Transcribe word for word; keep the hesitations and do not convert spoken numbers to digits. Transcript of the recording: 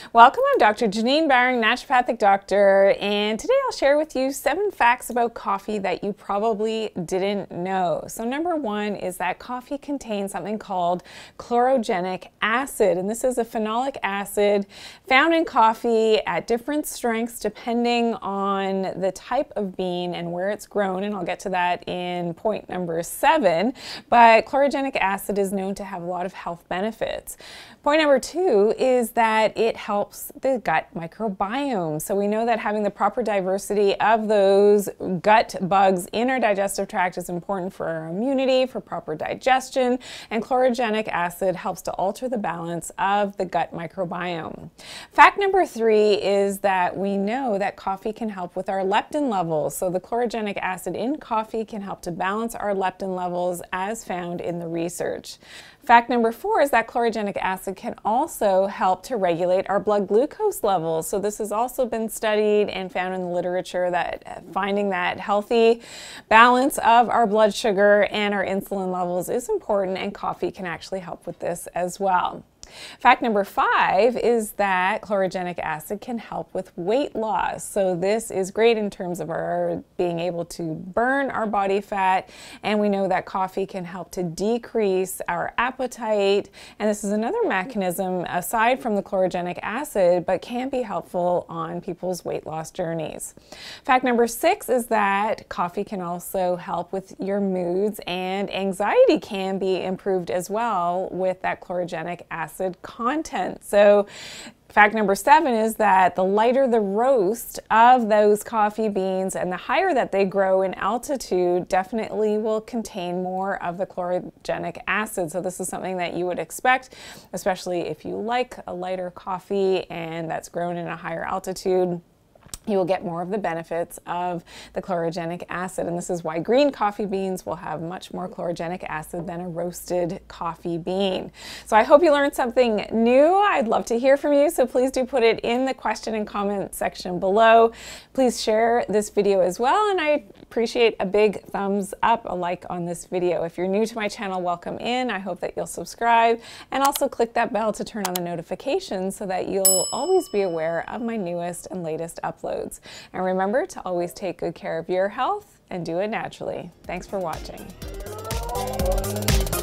Welcome, I'm Doctor Janine Bowring, naturopathic doctor, and today I'll share with you seven facts about coffee that you probably didn't know. So number one is that coffee contains something called chlorogenic acid, and this is a phenolic acid found in coffee at different strengths depending on the type of bean and where it's grown, and I'll get to that in point number seven. But chlorogenic acid is known to have a lot of health benefits. Point number two is that it helps the gut microbiome. So we know that having the proper diversity of those gut bugs in our digestive tract is important for our immunity, for proper digestion, and chlorogenic acid helps to alter the balance of the gut microbiome. Fact number three is that we know that coffee can help with our leptin levels. So the chlorogenic acid in coffee can help to balance our leptin levels as found in the research. Fact number four is that chlorogenic acid can also help to regulate our blood glucose levels. So this has also been studied and found in the literature that finding that healthy balance of our blood sugar and our insulin levels is important, and coffee can actually help with this as well. Fact number five is that chlorogenic acid can help with weight loss. So this is great in terms of our being able to burn our body fat, and we know that coffee can help to decrease our appetite, and this is another mechanism aside from the chlorogenic acid but can be helpful on people's weight loss journeys. Fact number six is that coffee can also help with your moods, and anxiety can be improved as well with that chlorogenic acid content. So fact number seven is that the lighter the roast of those coffee beans and the higher that they grow in altitude definitely will contain more of the chlorogenic acid. So this is something that you would expect, especially if you like a lighter coffee and that's grown in a higher altitude. You will get more of the benefits of the chlorogenic acid, and this is why green coffee beans will have much more chlorogenic acid than a roasted coffee bean. So I hope you learned something new. I'd love to hear from you, so please do put it in the question and comment section below. Please share this video as well, and I appreciate a big thumbs up, a like on this video. If you're new to my channel, welcome in. I hope that you'll subscribe and also click that bell to turn on the notifications so that you'll always be aware of my newest and latest uploads. And remember to always take good care of your health and do it naturally. Thanks for watching.